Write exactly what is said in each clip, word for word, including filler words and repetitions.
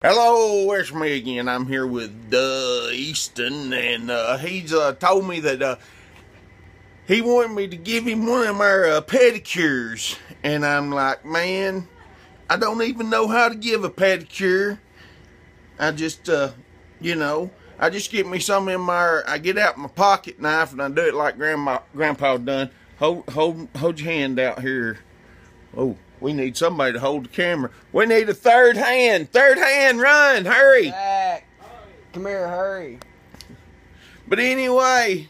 Hello, it's me again. I'm here with DuuuH Easton, and uh, he's uh, told me that uh, he wanted me to give him one of our uh, pedicures, and I'm like, man, I don't even know how to give a pedicure. I just, uh, you know, I just get me some in my, I get out my pocket knife and I do it like Grandma, Grandpa done. Hold, hold, hold your hand out here. Oh. We need somebody to hold the camera. We need a third hand. Third hand, run, hurry. Back. Come here, hurry. But anyway,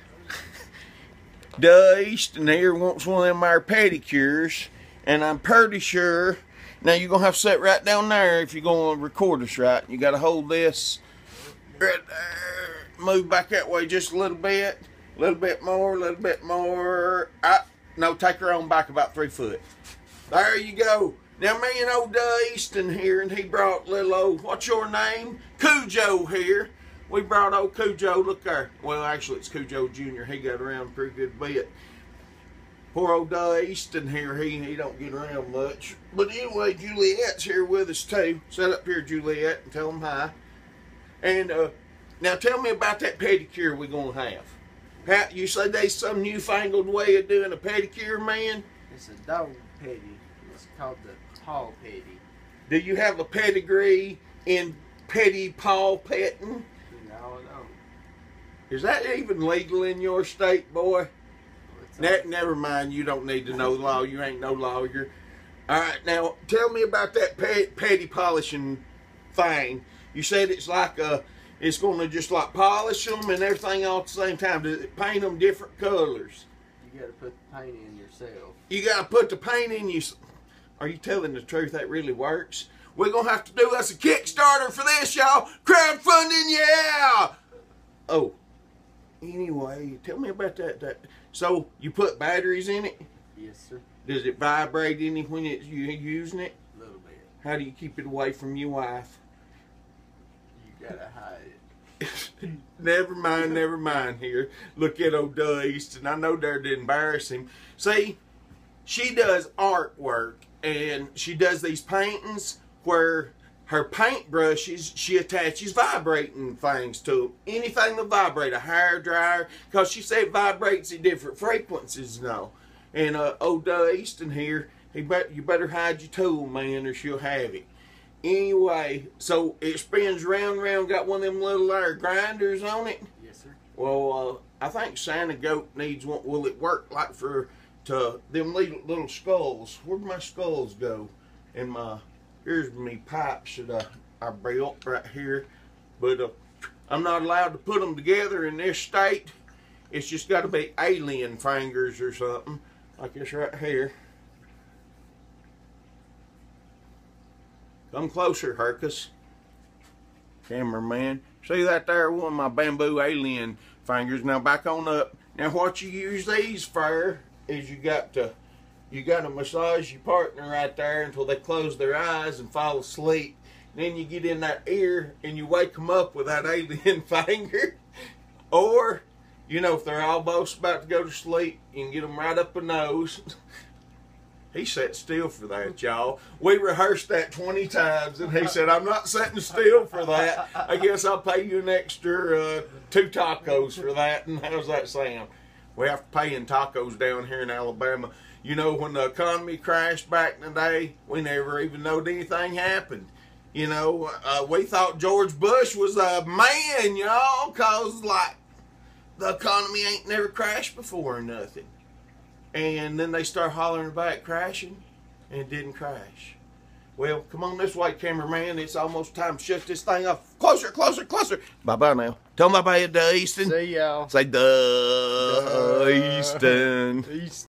DuuuH Easton here wants one of them our pedicures, and I'm pretty sure, now you're going to have to sit right down there if you're going to record us right. You got to hold this right there. Move back that way just a little bit. A little bit more, a little bit more. Ah, no, take her on back about three foot. There you go. Now me and old DuuuH Easton here, and he brought little old, what's your name? Cujo here. We brought old Cujo, look there. Well, actually it's Cujo Junior He got around a pretty good bit. Poor old DuuuH Easton here, he, he don't get around much. But anyway, Juliet's here with us too. Sit up here, Juliet, and tell them hi. And uh, now tell me about that pedicure we're going to have. How, you said there's some newfangled way of doing a pedicure, man? It's a dog petty. It's called the paw petty. Do you have a pedigree in petty paw petting? No, no. Is that even legal in your state, boy? Ne never mind, you don't need to know the law. You ain't no lawyer. All right, now tell me about that pe petty polishing thing. You said it's like a, it's going to just like polish them and everything all at the same time. Does it paint them different colors? You got to put the paint in yourself. You got to put the paint in you. Are you telling the truth? That really works? We're going to have to do us a Kickstarter for this, y'all. Crowdfunding, yeah! Oh, anyway, tell me about that. That So, you put batteries in it? Yes, sir. Does it vibrate any when it's, you're using it? A little bit. How do you keep it away from your wife? You got to hide it. Never mind, never mind here. Look at old DuuuH Easton. I know there to embarrass him. See, she does artwork, and she does these paintings where her paintbrushes, she attaches vibrating things to them. Anything that vibrate, a hair dryer, because she said it vibrates at different frequencies now. And uh, old DuuuH Easton here, he bet, you better hide your tool, man, or she'll have it. Anyway, so it spins round and round, got one of them little uh, grinders on it. Yes, sir. Well, uh, I think Santa Goat needs one. Will it work like for to them little, little skulls? Where'd my skulls go? And my, here's me pipes that I, I built right here. But uh, I'm not allowed to put them together in this state. It's just got to be alien fingers or something. Like this right here. Come closer, Hercus. Cameraman. See that there? One of my bamboo alien fingers. Now back on up. Now what you use these for is you got to you got to massage your partner right there until they close their eyes and fall asleep. And then you get in that ear and you wake them up with that alien finger. Or, you know, if they're almost about to go to sleep, you can get them right up the nose. He sat still for that, y'all. We rehearsed that twenty times, and he said, I'm not sitting still for that. I guess I'll pay you an extra uh, two tacos for that. And how's that sound? We have to pay in tacos down here in Alabama. You know, when the economy crashed back in the day, we never even knowed anything happened. You know, uh, we thought George Bush was a man, y'all, because, like, the economy ain't never crashed before or nothing. And then they start hollering about it crashing, and it didn't crash. Well, come on this way, cameraman. It's almost time to shut this thing off. Closer, closer, closer. Bye-bye now. Tell me about DuuuH Easton. See y'all. Say DuuuH Easton. Easton.